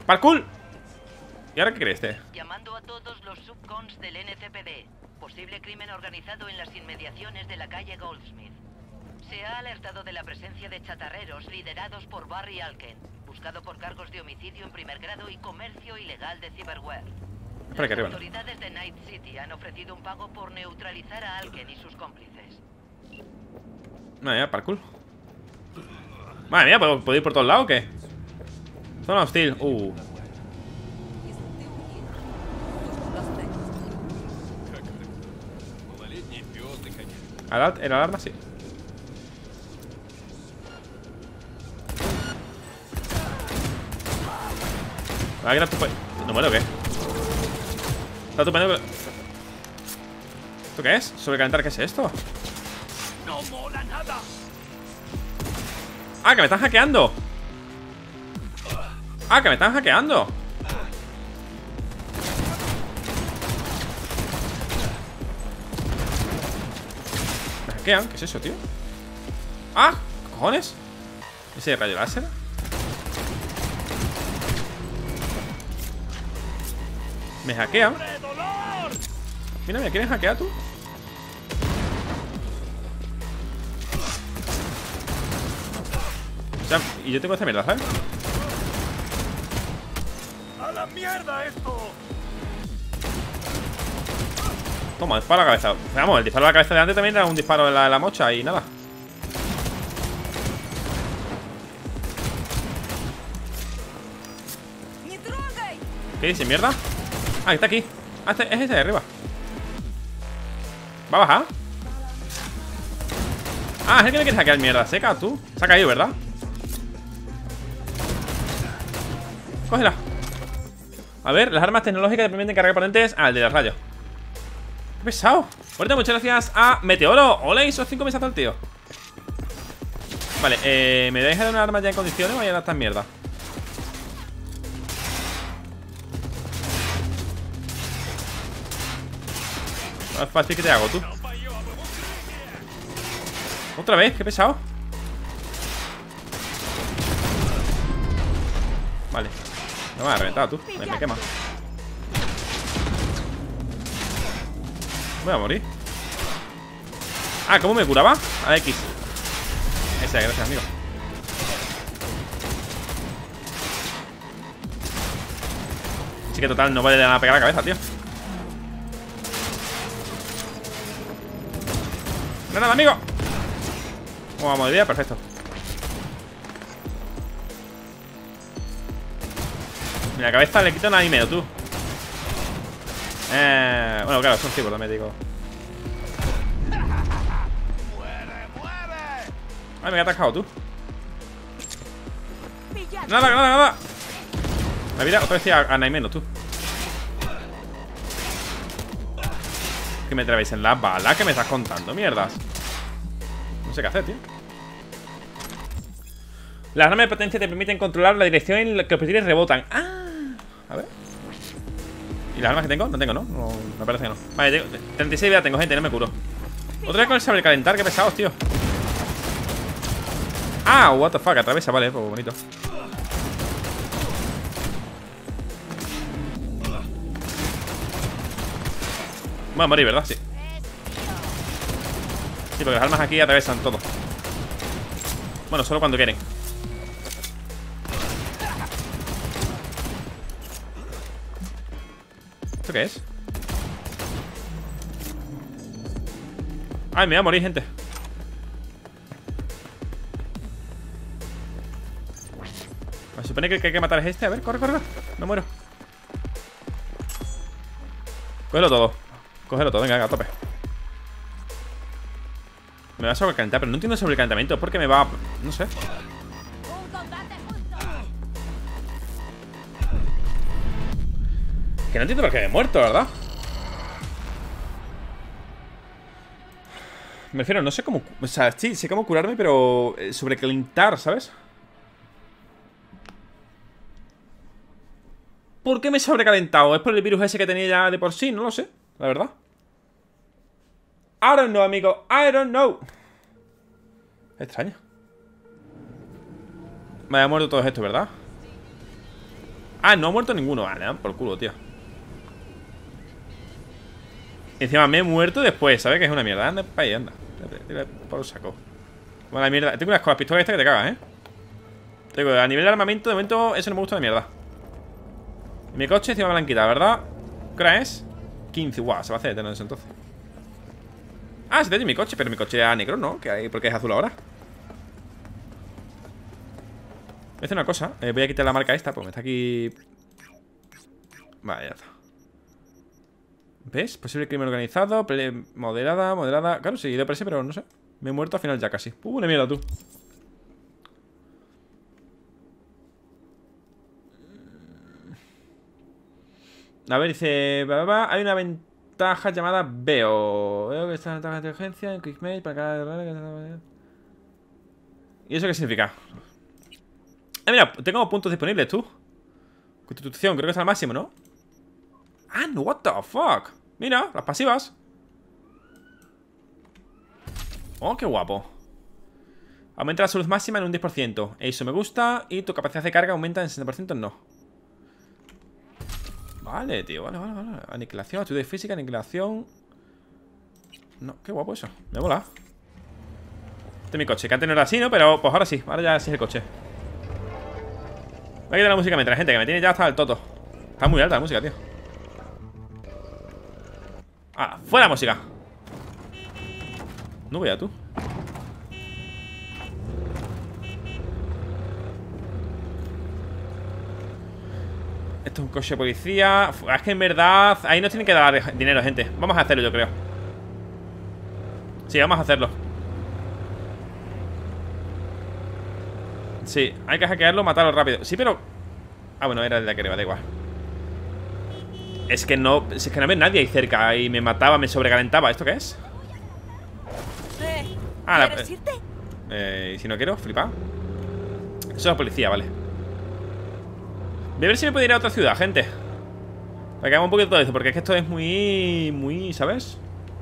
¡Parkour! ¿Y ahora qué crees, Llamando a todos los subcons del NCPD. Posible crimen organizado en las inmediaciones de la calle Goldsmith. Se ha alertado de la presencia de chatarreros liderados por Barry Alken, buscado por cargos de homicidio en primer grado y comercio ilegal de ciberware. Las autoridades de Night City han ofrecido un pago por neutralizar a Alken y sus cómplices. Madre mía, parkour. Madre mía, ¿puedo ir por todos lados o qué? Zona hostil. ¿El alarma? Sí. ¿No muero o qué? Está estupendo. ¿Esto qué es? ¿Sobrecalentar? ¿Qué es esto? No mola nada. ¡Ah, que me están hackeando! ¡Ah, que me están hackeando! ¿Me hackean? ¿Qué es eso, tío? ¡Ah! ¿Cojones? ¿Ese rayo láser? Me hackean. Mira, ¿me quieren hackear tú? O sea, y yo tengo esta mierda, ¿sabes? ¡A la mierda esto! Toma, disparo a la cabeza. Vamos, el disparo a la cabeza de antes también era un disparo en la mocha y nada. ¿Qué dice, mierda? Ah, está aquí. Ah, es ese de arriba. ¿Va a bajar? Ah, es el que me quiere hackear, mierda. Seca, tú. Se ha caído, ¿verdad? Cógela. A ver, las armas tecnológicas que permiten cargar potentes. Ah, el de los rayos. Qué pesado. Ahorita muchas gracias a Meteoro. Hola, hizo 5 mesazos al tío. Vale, ¿me deja de una arma ya en condiciones o voy a dar esta mierda? Más fácil que te hago, tú. Otra vez, qué pesado. Vale. No me has reventado tú. Me quema. Voy a morir. Ah, ¿cómo me curaba? A X. Esa, gracias, amigo. Sí que total, no vale de nada pegar la cabeza, tío. ¡Granada, amigo! Vamos a morir, perfecto. Mira, la cabeza le quito nada y medio, tú. Bueno, claro, es un tipo también, digo. Ay, me he atascado, tú. Nada. La vida otra vez a nada y menos, tú. Que me traéis en las balas, que me estás contando, mierdas. No sé qué hacer, tío. Las armas de potencia te permiten controlar la dirección en la que los proyectiles rebotan. Ah, a ver. ¿Y las armas que tengo? No tengo, ¿no? No, me parece que no. Vale, tengo 36 vida tengo, gente, no me curo. Otra vez con el sobrecalentar, qué pesados, tío. Ah, what the fuck, atraviesa, vale, pues bonito. Voy a morir, ¿verdad? Sí. Sí, porque las armas aquí atraviesan todo. Bueno, solo cuando quieren. ¿Esto qué es? Ay, me voy a morir, gente. Me supone que el que hay que matar es este. A ver, corre. No muero. Cógelo todo. Venga, a tope. Me va a sobrecalentar, pero no entiendo el sobrecalentamiento. Porque me va... No sé. Que no entiendo por qué me he muerto, ¿verdad? Me refiero, no sé cómo... O sea, sí, sé cómo curarme, pero... sobrecalentar, ¿sabes? ¿Por qué me he sobrecalentado? ¿Es por el virus ese que tenía ya de por sí? No lo sé, la verdad. I don't know, amigo. I don't know. Extraño. Me ha muerto todo esto, ¿verdad? Ah, no ha muerto ninguno. Vale, por culo, tío. Encima me he muerto después, ¿sabes? Que es una mierda. Anda para ahí, anda. Tira por el saco. Bueno, la mierda. Tengo unas con las pistolas estas que te cagas, Tengo, a nivel de armamento, de momento, eso no me gusta de mierda. Y mi coche encima me la han quitado, ¿verdad? ¿Qué hora es? 15, guau, se va a hacer eterno eso entonces. Ah, se te ha hecho mi coche, pero mi coche era negro, ¿no? ¿Por qué es azul ahora? Voy a hacer una cosa, voy a quitar la marca esta, pues me está aquí. Vale, ya está. ¿Ves? Posible crimen organizado, moderada. Claro, seguido por ese, pero no sé. Me he muerto al final ya casi. Una mierda, tú. A ver, dice... Hay una ventaja llamada Veo. Veo que está en ventaja de inteligencia en QuickMate para cada... ¿Y eso qué significa? Mira, tengo puntos disponibles, tú. Constitución, creo que es al máximo, ¿no? Ah, no, what the fuck. Mira, las pasivas. Oh, qué guapo. Aumenta la salud máxima en un 10%. Eso me gusta. Y tu capacidad de carga aumenta en 60%, no. Vale, tío, vale. Aniquilación, actividad física, aniquilación. No, qué guapo eso. Me mola. Este es mi coche, que antes no era así, ¿no? Pero pues ahora sí, ahora ya sí es el coche. Voy a quitar la música mientras, gente, que me tiene ya hasta el toto. Está muy alta la música, tío. Ah, fuera música. No voy a tú. Esto es un coche de policía. Es que en verdad ahí nos tienen que dar dinero, gente. Vamos a hacerlo, yo creo. Sí, vamos a hacerlo. Sí, hay que hackearlo, matarlo rápido. Sí, pero... Ah, bueno, era el de aquí arriba, da igual. Es que no había nadie ahí cerca. Y me mataba, me sobrecalentaba. ¿Esto qué es? Ah, ¿Quieres irte? Y si no quiero, flipa. Eso es la policía, vale. Voy a ver si me puedo ir a otra ciudad, gente. Para que haga un poquito todo esto. Porque es que esto es muy... ¿sabes?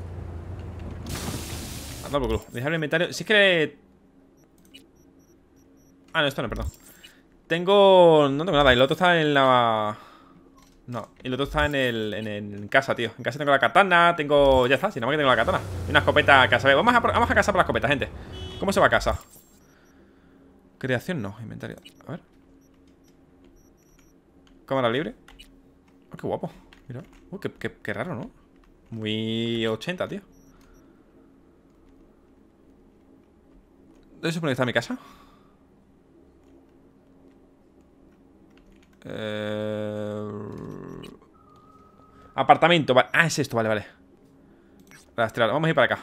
Anda por culo. Dejar el inventario. Si es que... Ah, no, esto no, perdón. No tengo nada. Y el otro está en la... No, y el otro está en casa, tío. En casa tengo la katana, tengo... Ya está, si nada más que tengo la katana. Y una escopeta a casa. Vamos a casa por la escopeta, gente. ¿Cómo se va a casa? Creación no, inventario. A ver. Cámara libre. Oh, qué guapo. Mira. Qué raro, ¿no? Muy 80, tío. ¿Dónde se supone que está mi casa? Apartamento, vale. Ah, es esto, vale. Vamos a ir para acá.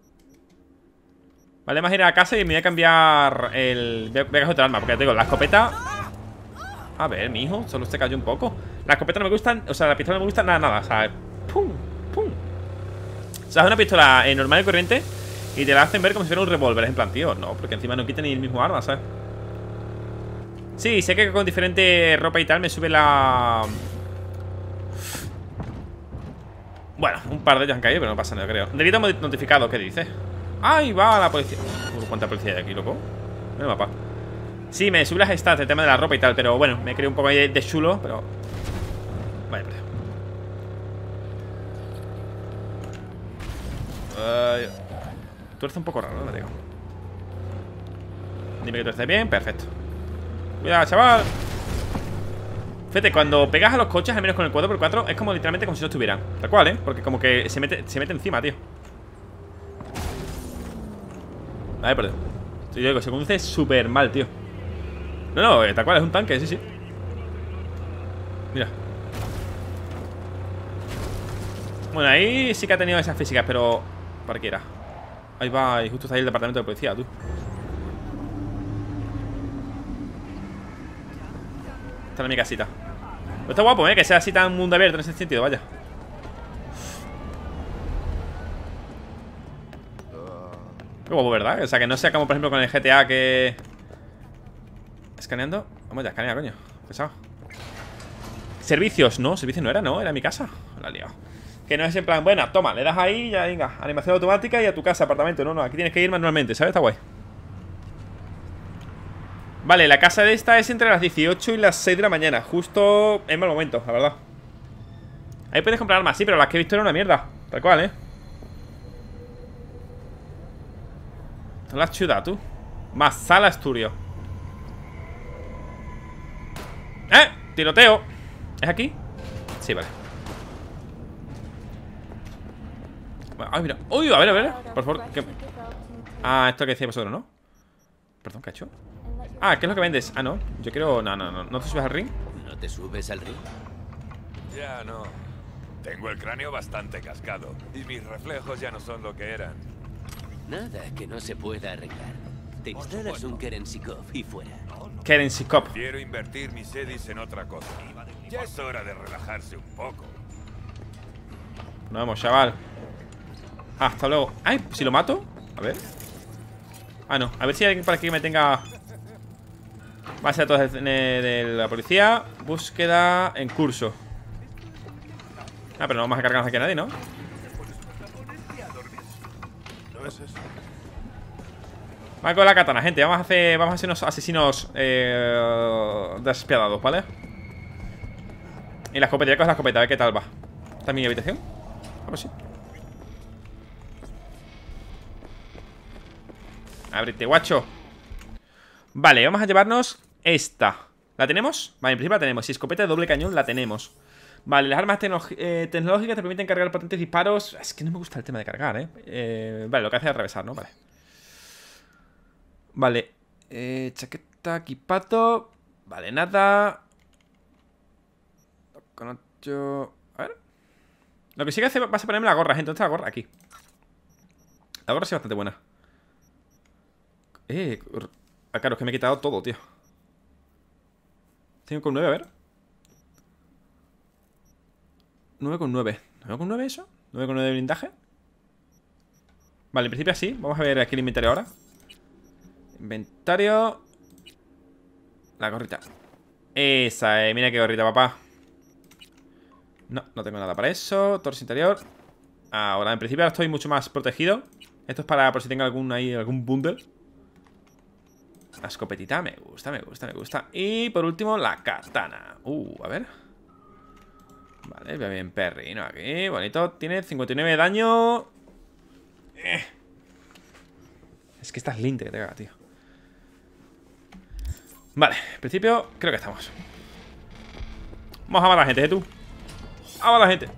Vale, vamos a ir a la casa y me voy a cambiar el... Voy a coger otra arma, porque tengo la escopeta. A ver, mijo, solo se cayó un poco. La escopeta no me gustan, o sea, la pistola no me gusta nada. O sea, pum. O sea, es una pistola normal y corriente y te la hacen ver como si fuera un revólver. Es en plan, tío, no, porque encima no quita ni el mismo arma, ¿sabes? Sí, sé que con diferente ropa y tal me sube la... Bueno, un par de ellos han caído, pero no pasa nada, creo. Delito notificado, ¿qué dice? ¡Ay, va la policía! ¿Cuánta policía hay aquí, loco? En el mapa. Sí, me sube las stats, el tema de la ropa y tal. Pero bueno, me creo un poco de chulo, pero... Vaya, tuerce un poco raro, ¿no? Digo. Dime que tuerce bien, perfecto. Cuidado, chaval. Fíjate, cuando pegas a los coches, al menos con el 4x4, es como literalmente como si no estuvieran. Tal cual, porque como que se mete encima, tío. Vale, perdón. Yo digo, se conduce súper mal, tío. No, tal cual, es un tanque, sí. Mira. Bueno, ahí sí que ha tenido esas físicas, pero... Cualquiera. Ahí va, y justo está ahí el departamento de policía, tú. Esta es mi casita. Pero está guapo, que sea así tan mundo abierto en ese sentido, vaya. Qué guapo, ¿verdad? O sea, que no sea como por ejemplo con el GTA que... Escaneando. Vamos ya, escanea, coño. Pesado. Servicios, no, servicios no era, no, era mi casa. La he liado. Que no es en plan, bueno, toma, le das ahí y ya, venga, animación automática y a tu casa, apartamento. No, aquí tienes que ir manualmente, ¿sabes? Está guay. Vale, la casa de esta es entre las 18 y las 6 de la mañana. Justo en mal momento, la verdad. Ahí puedes comprar armas, sí, pero las que he visto eran una mierda. Tal cual, La ciudad, tú. Masala Asturio. Tiroteo. ¿Es aquí? Sí, vale. Ay, mira. Uy, a ver. Por favor. Esto que decía vosotros, ¿no? Perdón, ¿qué ha hecho? ¿Qué es lo que vendes? No. Yo quiero... No te subes al ring. ¿No te subes al ring? Ya no. Tengo el cráneo bastante cascado y mis reflejos ya no son lo que eran. Nada que no se pueda arreglar. Te instalas un Kerensikov y fuera. Kerensikov. Quiero invertir mis edis en otra cosa. Ya es hora de relajarse un poco. Nos vemos, chaval. Hasta luego. Ay, si lo mato. A ver. No. A ver si hay alguien por aquí que me tenga... Base de datos de la policía. Búsqueda en curso. Pero no vamos a cargarnos aquí a nadie, ¿no? Vamos con la katana, gente. Vamos a hacer unos asesinos despiadados, ¿vale? Y la escopeta, ya coge la escopeta, a ver qué tal va. ¿Está en mi habitación? Pues sí. Ábrete, guacho. Vale, vamos a llevarnos esta. ¿La tenemos? Vale, en principio la tenemos. Si escopeta de doble cañón la tenemos. Vale, las armas tecnológicas te permiten cargar potentes disparos. Es que no me gusta el tema de cargar, Vale, lo que hace es atravesar, ¿no? Vale. Chaqueta, equipato. Vale, nada. Con 8. A ver. Lo que sí que hace va a ponerme la gorra, gente. ¿Dónde está la gorra? Aquí. La gorra sí es bastante buena. Claro, es que me he quitado todo, tío. 5,9, a ver. 9,9. ¿9,9 eso? ¿9,9 de blindaje? Vale, en principio sí. Vamos a ver aquí el inventario ahora. Inventario. La gorrita. Esa, mira qué gorrita, papá. No tengo nada para eso. Torso interior. Ahora, en principio ahora estoy mucho más protegido. Esto es para por si tengo algún bundle. La escopetita, me gusta. Y por último, la katana. A ver. Vale, bien perrino aquí. Bonito, tiene 59 de daño. Es que estás linte que te caga, tío. Vale, en principio creo que estamos. Vamos a matar a la gente, tú. A matar a la gente.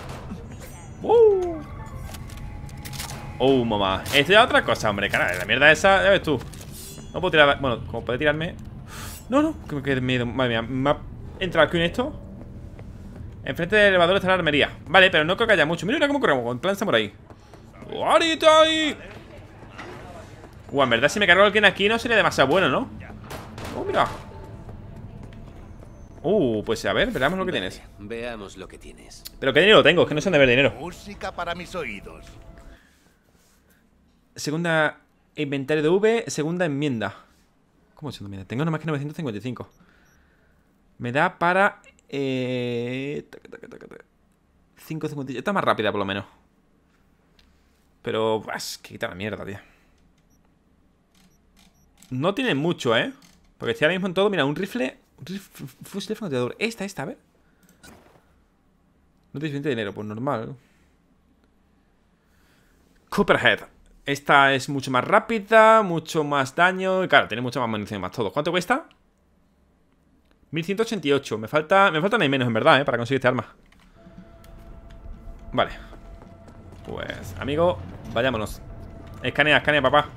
Mamá. Esto ya es otra cosa, hombre. Cara, la mierda esa, ya ves tú. No puedo tirar. Bueno, como puede tirarme. No, que me quede miedo. Madre mía, me ha entrado aquí en esto. Enfrente del elevador está la armería. Vale, pero no creo que haya mucho. Mira cómo corremos, en plan samurai. ¡Ahorita ahí! En verdad si me cargo alguien aquí no sería demasiado bueno, ¿no? Mira. Pues a ver, veamos lo que tienes. Veamos lo que tienes. Pero qué dinero tengo, es que no sé dónde ver dinero. Música para mis oídos. Segunda inventario de V, segunda enmienda. ¿Cómo segunda enmienda? Tengo nomás que 955. Me da para 5,58. Está más rápida por lo menos. Pero es que quita la mierda, tío. No tiene mucho, porque estoy ahora mismo en todo. Mira, un rifle. Fusil francotirador. Esta, a ver. No tienes 20 de dinero, pues normal. Copperhead. Esta es mucho más rápida, mucho más daño. Y claro, tiene mucha más munición, más todo. ¿Cuánto cuesta? 1188. Me faltan ahí menos, en verdad, para conseguir este arma. Vale. Pues, amigo, vayámonos. Escanea, papá.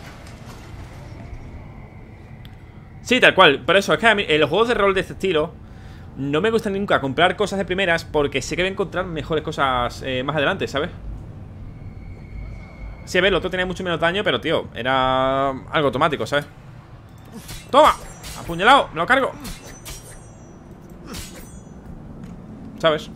Sí, tal cual. Por eso, es que a mí, en los juegos de rol de este estilo no me gusta nunca comprar cosas de primeras, porque sé que voy a encontrar mejores cosas más adelante, ¿sabes? Sí, a ver, el otro tenía mucho menos daño, pero, tío, era algo automático, ¿sabes? ¡Toma! ¡Apuñalado! ¡Me lo cargo! ¿Sabes?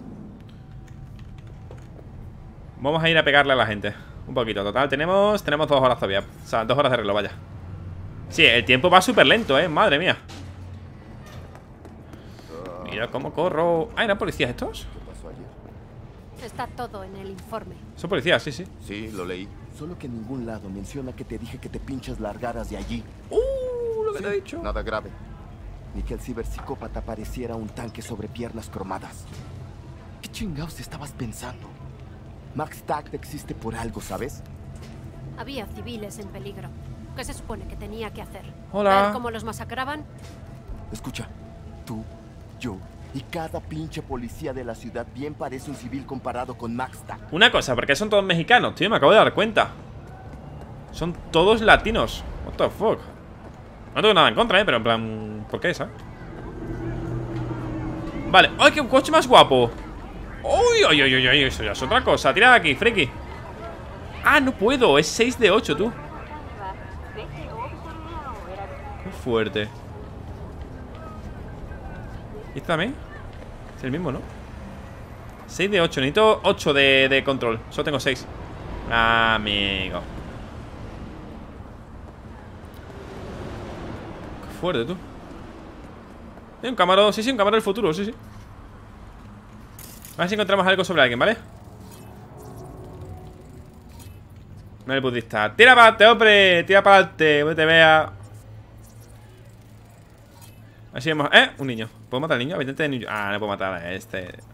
Vamos a ir a pegarle a la gente un poquito, total, tenemos 2 horas todavía. O sea, 2 horas de reloj, vaya. Sí, el tiempo va súper lento, madre mía. Mira cómo corro. ¿Eran policías estos? Está todo en el informe. Son policías, sí. Sí, lo leí. Solo que en ningún lado menciona que te dije que te pinches largaras de allí. Lo te he dicho. Nada grave. Ni que el ciberpsicópata pareciera un tanque sobre piernas cromadas. ¿Qué chingados estabas pensando? Max Tact existe por algo, ¿sabes? Había civiles en peligro. ¿Qué se supone que tenía que hacer? Hola. ¿Ver cómo los masacraban? Escucha, tú, yo y cada pinche policía de la ciudad bien parece un civil comparado con Max Tact. Una cosa, porque son todos mexicanos, tío, me acabo de dar cuenta. Son todos latinos. What the fuck. No tengo nada en contra, pero en plan, ¿por qué esa? Vale, ¡ay, qué coche más guapo! ¡Uy, uy, uy, uy, uy! Eso ya es otra cosa. Tira de aquí, friki. Ah, no puedo, es 6 de 8, tú. Qué fuerte. ¿Y este también? Es el mismo, ¿no? 6 de 8, necesito 8 de control. Solo tengo 6. Amigo. Qué fuerte, tú. Hay un cámara, sí, un cámara del futuro, sí. A ver si encontramos algo sobre alguien, ¿vale? No el budista. Tira para adelante, hombre. Tira para adelante. Que te vea. Así vemos. Un niño. ¿Puedo matar al niño? Habitante de niño. Ah, no puedo matar a este. ¿Qué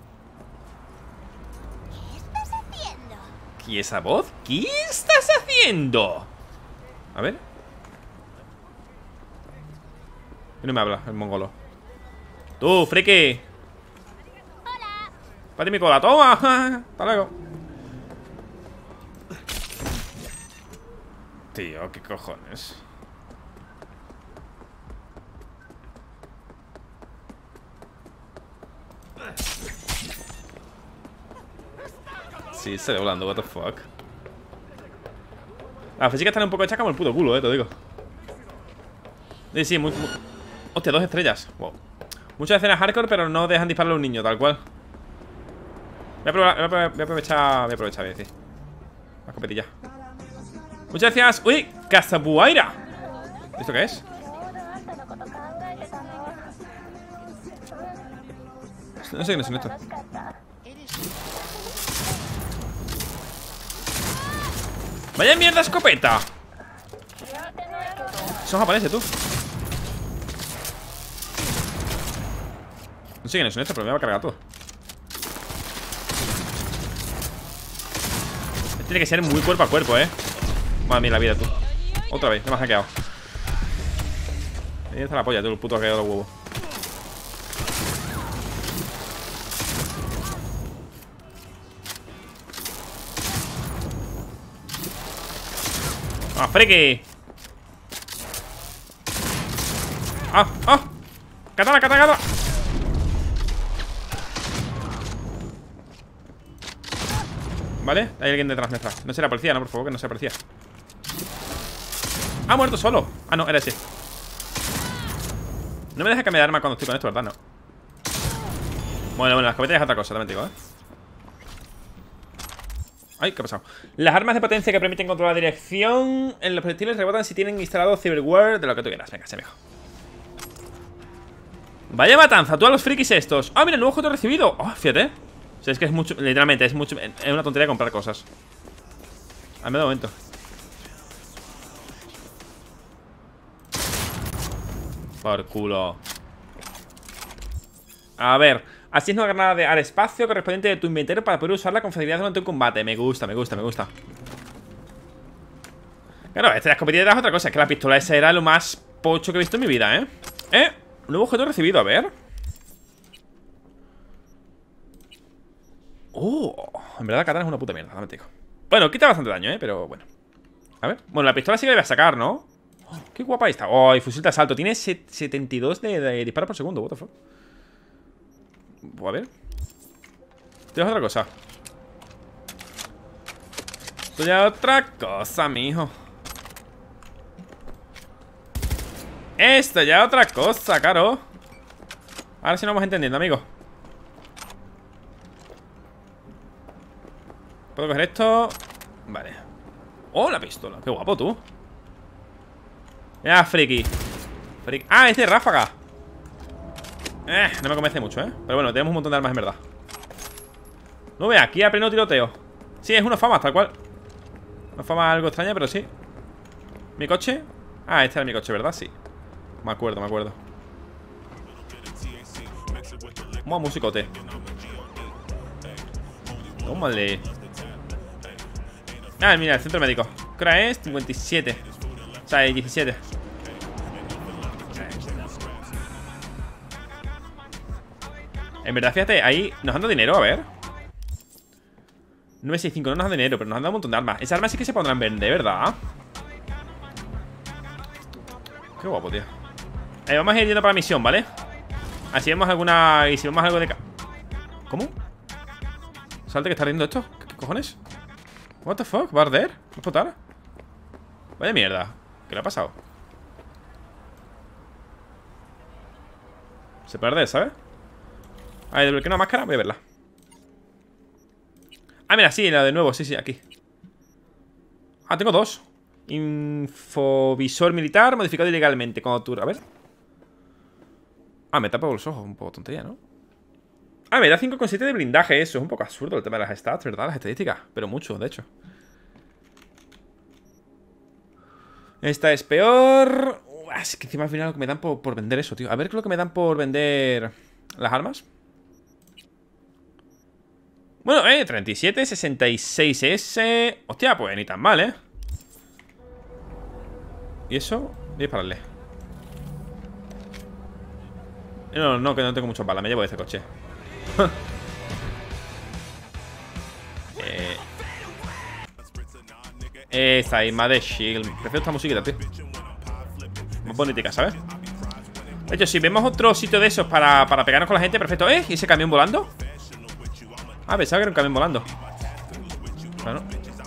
estás haciendo? ¿Y esa voz? ¿Qué estás haciendo? A ver. Y no me habla el mongolo. Tú, friki. Hola. Pate mi cola, toma. Hasta luego. Tío, qué cojones. Sí, estoy volando, what the fuck. Las físicas están un poco hechas como el puto culo, te digo. Sí, hostia, 2 estrellas. Wow. Muchas escenas hardcore, pero no dejan disparar a un niño, tal cual. Voy a aprovechar, voy a decir. La escopetilla. Muchas gracias. ¡Uy! ¡Cazabuaira! ¿Esto qué es? No sé quiénes son estos. ¡Vaya mierda escopeta! Son japoneses, tú. No sé quiénes son estos, pero me va a cargar todo. Este tiene que ser muy cuerpo a cuerpo, Madre mía, la vida, tú. Otra vez, me has hackeado. Ahí está la polla, tú, el puto hackeo de los huevos. ¡Ah, friki! ¡Ah! ¡Ah! ¡Katana, katana, katana! Vale, hay alguien detrás. No será policía, no, por favor, que no sea policía. ¡Ha muerto solo! Ah, no, era ese. No me deja cambiar de arma cuando estoy con esto, ¿verdad? No. Bueno, la escopeta es otra cosa, también te digo, Ay, ¿qué ha pasado? Las armas de potencia que permiten controlar la dirección en los proyectiles rebotan si tienen instalado cyberware de lo que tú quieras. Venga, se me deja. Vaya matanza, tú a los frikis estos. Ah, mira, el nuevo objeto recibido. Oh, fíjate. O sea, es que es mucho, literalmente, es mucho. Es una tontería comprar cosas. Al medio momento. Por culo. A ver, así es una granada al espacio correspondiente de tu inventario para poder usarla con facilidad durante un combate. Me gusta. Claro, esta escopetilla es otra cosa. Es que la pistola esa era lo más pocho que he visto en mi vida, un nuevo objeto recibido, a ver. En verdad la katana es una puta mierda, digo. Bueno, quita bastante daño, pero bueno. A ver, bueno, la pistola sí que debe sacar, ¿no? Qué guapa está. Oh, y fusil de asalto. Tiene 72 de disparos por segundo. What the fuck. A ver. Esto es otra cosa. Esto ya es otra cosa, mijo. Esto ya es otra cosa, claro. Ahora sí nos vamos entendiendo, amigo. ¿Puedo coger esto? Vale. Oh, la pistola. Qué guapo, tú. Mira, friki. Ah, es de ráfaga. No me convence mucho, Pero bueno, tenemos un montón de armas en verdad. No vea, aquí a pleno tiroteo. Sí, es una fama, tal cual. Una fama algo extraña, pero sí. ¿Mi coche? Ah, este era mi coche, ¿verdad? Sí. Me acuerdo, me acuerdo. Vamos, musicote. Tómale. Ah, mira, el centro médico. ¿Qué hora es? 57. O sea, 17. En verdad, fíjate, ahí nos han dado dinero, a ver. 965, no nos han dado dinero, pero nos han dado un montón de armas. Esas armas sí que se podrán vender, ¿verdad? Qué guapo, tío. Vamos a ir yendo para la misión, ¿vale? Así vemos alguna... Y si vemos algo de... ¿Cómo? ¿Salte que está riendo esto? ¿Qué cojones? What the fuck? ¿Va a arder? ¿Va a explotar? Vaya mierda. ¿Qué le ha pasado? Se puede arder, ¿sabes? A ver, desbloqueo una máscara. Voy a verla. Ah, mira, sí, la de nuevo. Sí, sí, aquí. Ah, tengo dos. Infovisor militar modificado ilegalmente. Cuando tú... A ver. Ah, me tapa los ojos. Un poco tontería, ¿no? Ah, me da 5,7 de blindaje. Eso es un poco absurdo el tema de las stats, ¿verdad? Las estadísticas. Pero mucho, de hecho. Esta es peor. Es que encima al final lo que me dan por vender eso, tío. A ver qué es lo que me dan por vender las armas. Bueno, 37, 66S. Hostia, pues ni tan mal, ¿eh? Y eso, voy a dispararle. No, que no tengo muchas balas. Me llevo de este coche. Esta ahí, Mad Shield. Prefiero esta musiquita, tío. Más bonita, ¿sabes? De hecho, si vemos otro sitio de esos para pegarnos con la gente, perfecto. ¿Y ese camión volando? Ah, pensaba que era un camión volando. Bueno.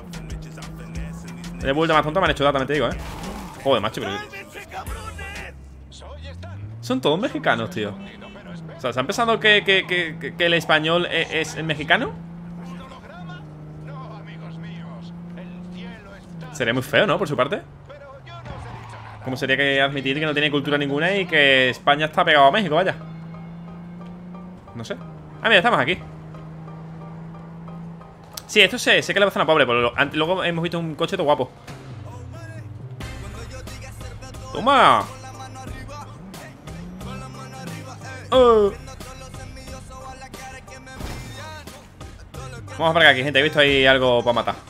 De vuelta más tonta me han hecho también te digo, Joder, macho, pero... Son todos mexicanos, tío. O sea, ¿se han pensado que el español es el mexicano? Sería muy feo, ¿no? Por su parte. ¿Cómo sería que admitir que no tiene cultura ninguna y que España está pegado a México, vaya? No sé. Ah, mira, estamos aquí. Sí, esto sé que es la zona pobre, pero luego hemos visto un coche todo guapo. ¡Toma! Vamos para acá, gente. He visto ahí algo para matar.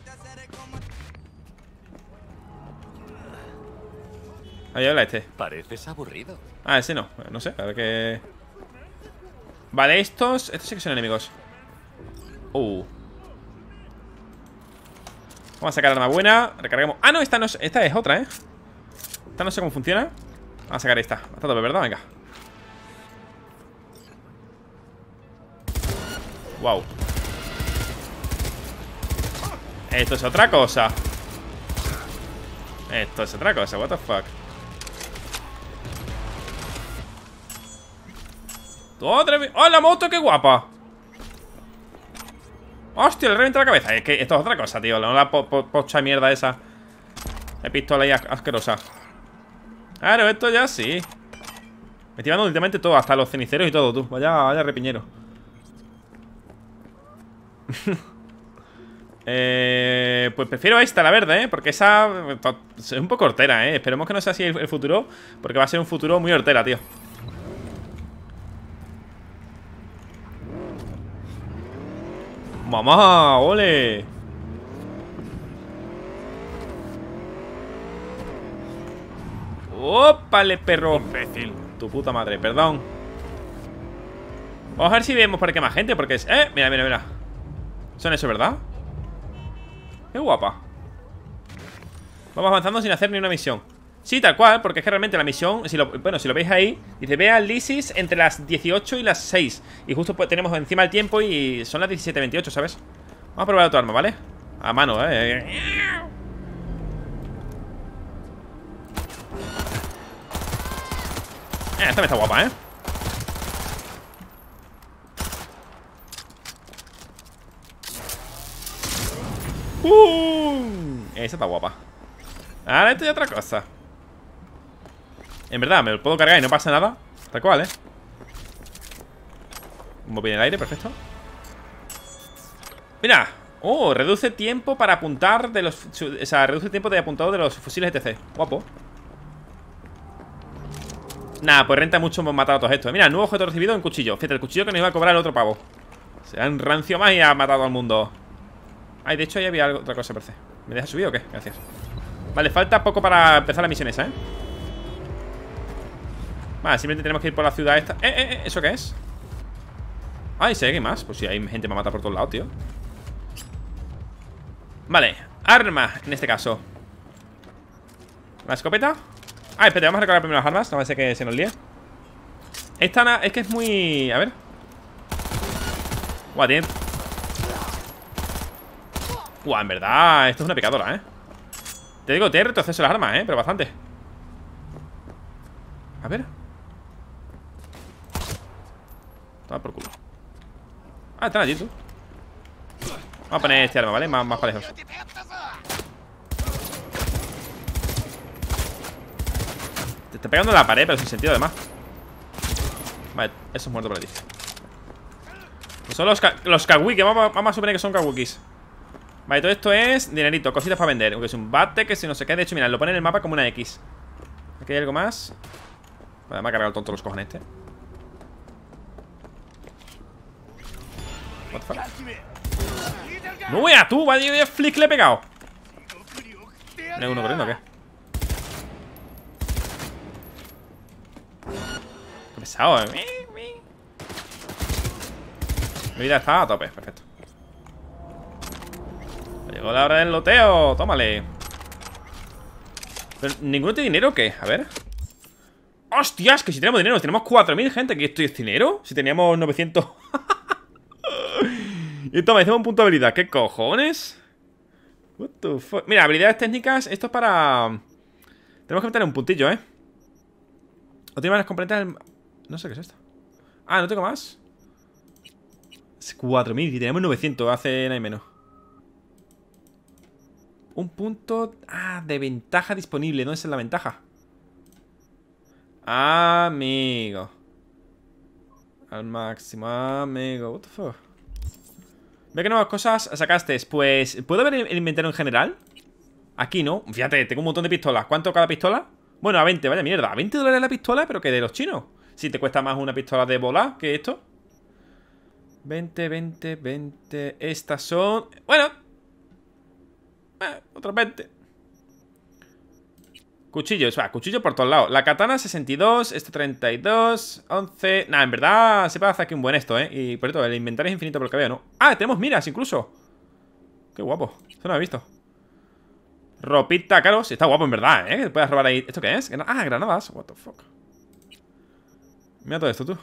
Ahí habla este. Pareces aburrido. Ah, ese no. No sé, a ver qué... Vale, estos sí que son enemigos. Vamos a sacar arma buena. Recargamos. Ah, no, esta es otra, Esta no sé cómo funciona. Vamos a sacar esta. Está todo, ¿verdad? Venga. Wow. Esto es otra cosa. Esto es otra cosa, what the fuck. ¡Oh, la moto, qué guapa! ¡Hostia, le revienta la cabeza! Es que esto es otra cosa, tío. La pocha mierda esa. De pistola ahí asquerosa. Claro, esto ya sí. Me estoy dando últimamente todo, hasta los ceniceros y todo, tú. Vaya repiñero. Pues prefiero esta, la verde, porque esa es un poco hortera, Esperemos que no sea así el futuro, porque va a ser un futuro muy hortera, tío. ¡Mamá! ¡Ole! ¡Ópale, perro! Imbécil. Tu puta madre, perdón. Vamos a ver si vemos por aquí más gente, porque es... mira. Son eso, ¿verdad? Qué guapa. Vamos avanzando sin hacer ni una misión. Sí, tal cual, porque es que realmente la misión, bueno, si lo veis ahí, dice: ve al Lysis entre las 18 y las 6. Y justo pues tenemos encima el tiempo y son las 17:28, ¿sabes? Vamos a probar otra arma, ¿vale? A mano, esta me está guapa, Esa está guapa. Ahora esto es otra cosa. En verdad, me lo puedo cargar y no pasa nada. Tal cual, Moví en el aire, perfecto. Mira. Reduce tiempo para apuntar de los... O sea, reduce el tiempo de apuntado de los fusiles ETC. Guapo. Nada, pues renta mucho matar a todos estos. Mira, nuevo objeto recibido en cuchillo. Fíjate, el cuchillo que nos iba a cobrar el otro pavo. Se han rancio más y ha matado al mundo. Ay, de hecho ahí había otra cosa, parece. ¿Me dejas subir o qué? Gracias. Vale, falta poco para empezar la misión esa, ¿eh? Vale, simplemente tenemos que ir por la ciudad esta. ¿Eso qué es? Ay, ¿sí hay más? Pues sí, hay gente que me mata por todos lados, tío. Vale, arma, en este caso. La escopeta. Ah, espérate, vamos a recargar primero las armas. No va a ser que se nos líe. Esta es que es muy... A ver. Guau, tiene... Guau, en verdad, esto es una picadora, ¿eh? Te digo, tiene retroceso las armas, ¿eh? Pero bastante. A ver. Toma por culo. Ah, están allí, tú. Vamos a poner este arma, ¿vale? Más para lejos. Te está pegando en la pared, pero sin sentido, además. Vale, eso es muerto por ti. Pues son los kawiki, vamos a suponer que son kawikis. Vale, todo esto es dinerito, cositas para vender. Aunque es un bate, que si no se cae. De hecho, mira, lo pone en el mapa como una X. Aquí hay algo más. Vale, me ha cargado el tonto los cojones este. What the fuck? No veas tú, vaya flick le he pegado. ¿Hay uno corriendo o qué? Qué pesado, Mi vida está a tope, perfecto. Llegó la hora del loteo, tómale. Pero ninguno tiene dinero o qué, a ver. ¡Hostias! Que si tenemos dinero, tenemos 4000 gente. ¿Qué esto es dinero? Si teníamos 900. Y toma, hicimos un punto de habilidad. ¿Qué cojones? What the fuck? Mira, habilidades técnicas. Esto es para... Tenemos que meter un puntillo, ¿eh? O tiene más componentes del... No sé qué es esto. Ah, ¿no tengo más? Es 4000 y tenemos 900. Hace nada y menos. Un punto... Ah, de ventaja disponible. ¿Dónde es la ventaja? Amigo. Al máximo, amigo. What the fuck? Ve que nuevas cosas sacaste. Pues, ¿puedo ver el inventario en general? Aquí no, fíjate, tengo un montón de pistolas. ¿Cuánto cada pistola? Bueno, a 20, vaya mierda. ¿A 20 dólares la pistola? Pero que de los chinos. Si te cuesta más una pistola de bola que esto. 20, 20, 20. Estas son... Bueno, otros 20. Cuchillos, va, cuchillo por todos lados. La katana 62, esto 32, 11. Nah, en verdad se puede hacer aquí un buen esto, Y por esto, el inventario es infinito por lo que veo, ¿no? Ah, tenemos miras incluso. Qué guapo, eso no lo he visto. Ropita, claro, sí, está guapo en verdad, Que puedas robar ahí. ¿Esto qué es? Ah, granadas, what the fuck. Mira todo esto, tú.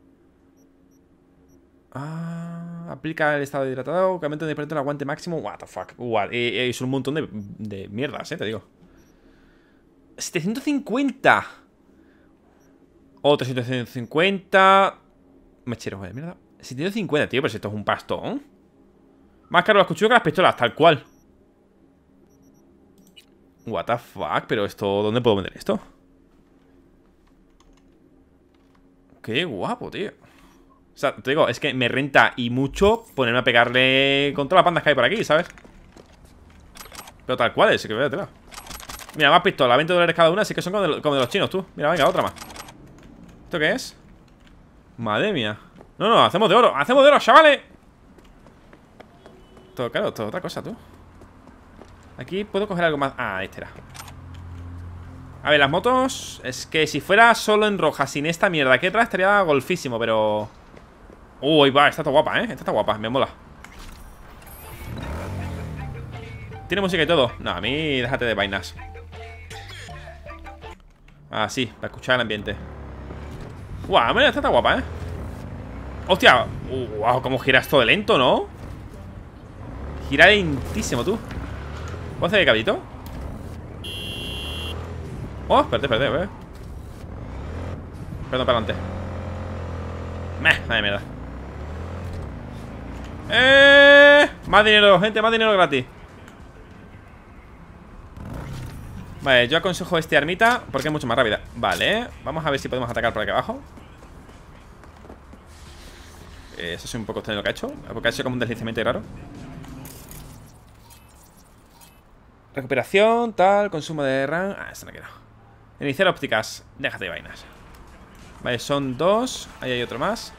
Ah, aplica el estado hidratado, aumento de el aguante máximo. What the fuck, what? Es un montón de mierdas, te digo. 750. Otro 750. Mechero, mierda. 750, tío, pero si esto es un pastón. Más caro los cuchillos que las pistolas, tal cual. What the fuck, pero esto, ¿dónde puedo vender esto? Qué guapo, tío. O sea, te digo, es que me renta y mucho ponerme a pegarle con todas las bandas que hay por aquí, ¿sabes? Pero tal cual, es que vaya tela. Mira, más pistolas, 20 dólares cada una. Así que son como de los chinos, tú. Mira, venga, otra más. ¿Esto qué es? Madre mía. No, no, hacemos de oro. ¡Hacemos de oro, chavales! Todo, claro, todo otra cosa, tú. Aquí puedo coger algo más. Ah, este era. A ver, las motos. Es que si fuera solo en roja, sin esta mierda aquí atrás, estaría golfísimo, pero... Uy, va, está todo guapa, Esta está guapa, me mola. Tiene música y todo. No, a mí déjate de vainas. Ah, sí, para escuchar el ambiente. Guau, mira, esta está guapa, Hostia, wow, cómo giras todo de lento, ¿no? Gira lentísimo, tú. ¿Puedo hacer el caballito? Oh, espérate, Perdón, para adelante. Madre mierda. Más dinero, gente, más dinero gratis. Vale, yo aconsejo este armita porque es mucho más rápida. Vale, vamos a ver si podemos atacar por aquí abajo. Eso es un poco extraño lo que ha hecho, porque ha hecho como un deslizamiento raro. Recuperación, tal, consumo de RAM. Ah, esto no quiero. Iniciar ópticas, déjate de vainas. Vale, son 2. Ahí hay otro más.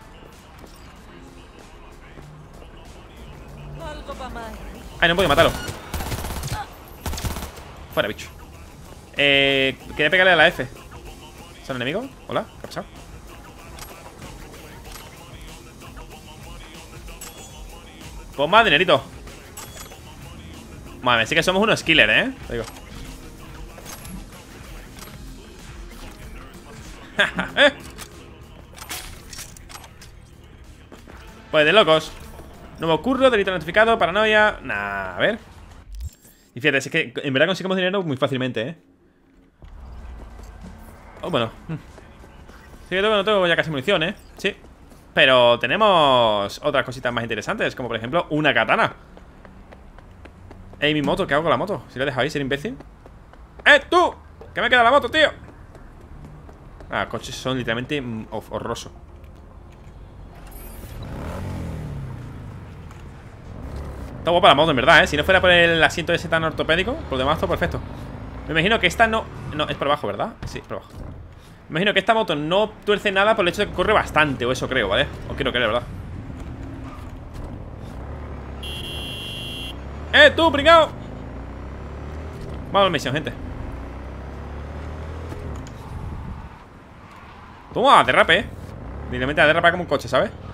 Ay, no puedo matarlo. Fuera, bicho. Quería pegarle a la F. ¿Son enemigos? Hola, ¿qué ha pasado? Pues más dinerito. Madre, sí que somos unos killers, ¿eh? Te digo. Pues de locos. Nuevo curro, delito notificado, paranoia. Nah, a ver. Y fíjate, es que en verdad conseguimos dinero muy fácilmente, ¿eh? Oh, bueno. Sí, que no tengo ya casi munición, ¿eh? Sí. Pero tenemos otras cositas más interesantes, como por ejemplo una katana. Ey, mi moto, ¿qué hago con la moto? Si la he dejado ahí, ser imbécil. ¡Tú! ¿Qué me queda la moto, tío? Ah, coches son literalmente horrorosos. Está guapa la moto, en verdad, ¿eh? Si no fuera por el asiento ese tan ortopédico, por lo demás todo perfecto. Me imagino que esta no... No, es por abajo, ¿verdad? Sí, por abajo. Me imagino que esta moto no tuerce nada por el hecho de que corre bastante, o eso creo, ¿vale? O quiero creer, ¿verdad? ¡Tú, pringao! Vamos a la misión, gente. Toma, derrape, Literalmente derrapa como un coche, ¿sabes?